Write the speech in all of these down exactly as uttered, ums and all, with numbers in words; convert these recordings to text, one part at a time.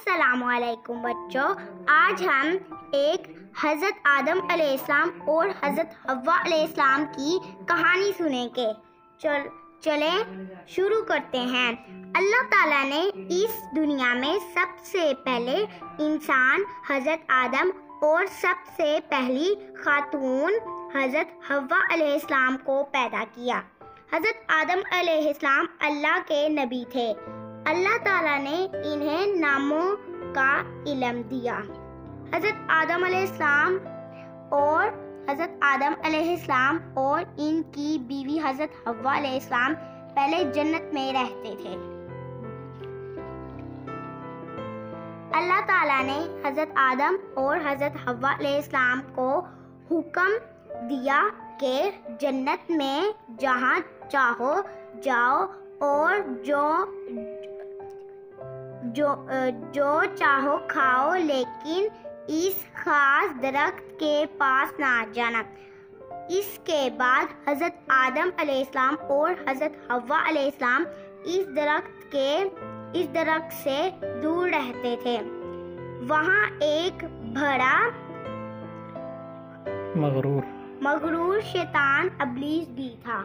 السلام علیکم بچوں، آج ہم ایک حضرت آدم علیہ السلام اور حضرت حوا علیہ السلام کی کہانی سنیں گے۔ چل چلیں شروع کرتے ہیں۔ اللہ تعالیٰ نے اس دنیا میں سب سے پہلے انسان حضرت آدم اور سب سے پہلی خاتون حضرت حوا علیہ السلام کو پیدا کیا۔ حضرت آدم علیہ السلام اللہ کے نبی تھے۔ اللہ تعالیٰ نے انہیں ناموں کا علم دیا۔ حضرت آدم علیہ السلام اور حضرت آدم علیہ السلام اور ان کی بیوی حضرت حوا علیہ السلام پہلے جنت میں رہتے تھے۔ اللہ تعالیٰ نے حضرت آدم اور حضرت حوا علیہ السلام کو حکم دیا کہ جنت میں جہاں چاہو جاؤ اور جو جو جو چاہو کھاؤ، لیکن اس خاص درخت کے پاس نہ جانا۔ اس کے بعد حضرت آدم علیہ السلام اور حضرت حوا علیہ السلام اس درخت کے اس درخت سے دور رہتے تھے۔ وہاں ایک بڑا مغرور مغرور شیطان ابلیس بھی تھا۔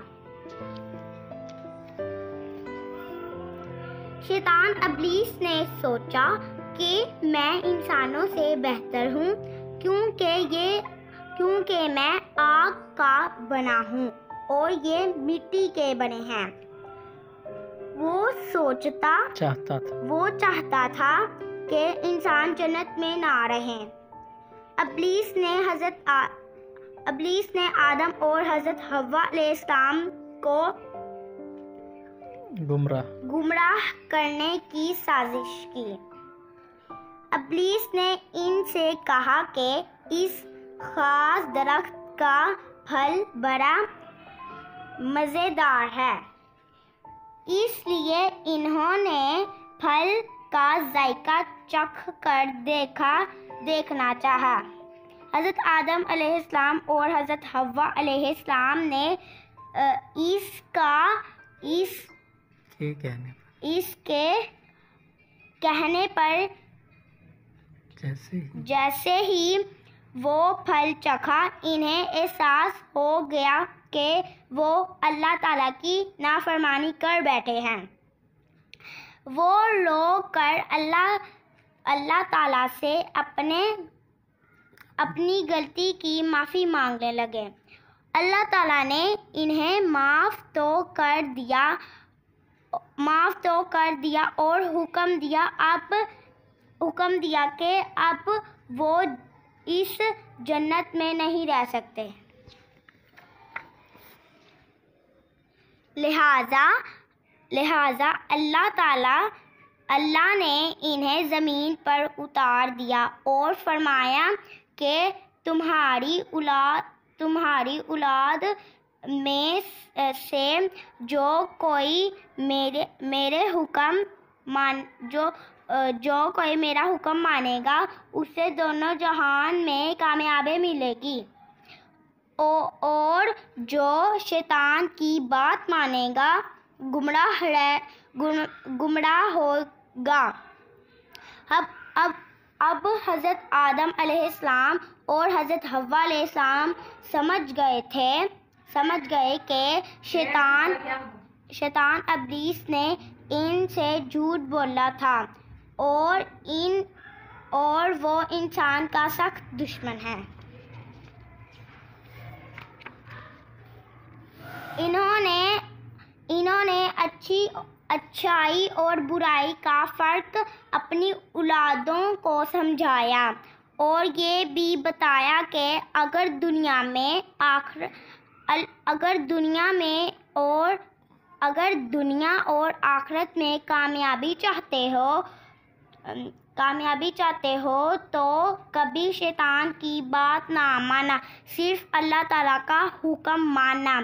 شیطان ابلیس نے سوچا کہ میں انسانوں سے بہتر ہوں کیونکہ یہ کیونکہ میں آگ کا بنا ہوں اور یہ مٹی کے بنے ہیں۔ وہ سوچتا چاہتا تھا وہ چاہتا تھا کہ انسان جنت میں نہ رہیں۔ ابلیس نے حضرت آ, ابلیس نے آدم اور حضرت حوا علیہ السلام کو گمراہ گمراہ کرنے کی سازش کی۔ ابلیس نے ان سے کہا کہ اس خاص درخت کا پھل بڑا مزیدار ہے، اس لیے انہوں نے پھل کا ذائقہ چکھ کر دیکھا دیکھنا چاہا۔ حضرت آدم علیہ السلام اور حضرت حوا علیہ السلام نے اس کا اس کے کہنے پر اس کے کہنے پر جیسے جیسے ہی وہ پھل چکھا، انہیں احساس ہو گیا کہ وہ اللہ تعالیٰ کی نافرمانی کر بیٹھے ہیں۔ وہ رو کر اللہ اللہ تعالیٰ سے اپنے اپنی غلطی کی معافی مانگنے لگے۔ اللہ تعالیٰ نے انہیں معاف تو کر دیا معاف تو کر دیا اور حکم دیا اب حکم دیا کہ اب وہ اس جنت میں نہیں رہ سکتے۔ لہذا لہذا اللہ تعالیٰ اللہ نے انہیں زمین پر اتار دیا اور فرمایا کہ تمہاری اولاد تمہاری اولاد میں سے جو کوئی میرے میرے حکم مان جو جو کوئی میرا حکم مانے گا اسے دونوں جہان میں کامیابی ملے گی، اور جو شیطان کی بات مانے گا گمراہ گمراہ ہوگا۔ اب اب اب حضرت آدم علیہ السلام اور حضرت حوا علیہ السلام سمجھ گئے تھے سمجھ گئے کہ شیطان شیطان ابلیس نے ان سے جھوٹ بولا تھا اور ان اور وہ انسان کا سخت دشمن ہے۔ انہوں نے انہوں نے اچھی اچھائی اور برائی کا فرق اپنی اولادوں کو سمجھایا اور یہ بھی بتایا کہ اگر دنیا میں آخر اگر دنیا میں اور اگر دنیا اور آخرت میں کامیابی چاہتے ہو کامیابی چاہتے ہو تو کبھی شیطان کی بات نہ مانا، صرف اللہ تعالیٰ کا حکم ماننا،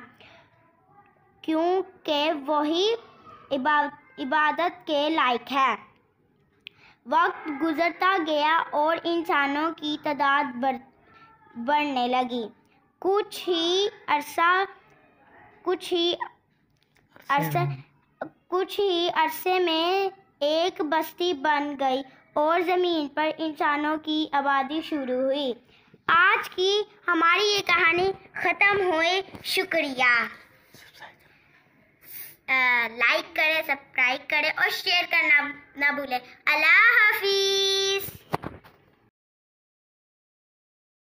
کیونکہ وہی عبادت کے لائق ہے۔ وقت گزرتا گیا اور انسانوں کی تعداد بڑھنے لگی۔ کچھ ہی عرصہ کچھ ہی عرصہ کچھ ہی عرصے میں ایک بستی بن گئی اور زمین پر انسانوں کی آبادی شروع ہوئی۔ آج کی ہماری یہ کہانی ختم ہوئی۔ شکریہ۔ لائک کریں، سبسکرائب کریں اور شیئر کرنا نہ بھولیں۔ اللہ حافظ۔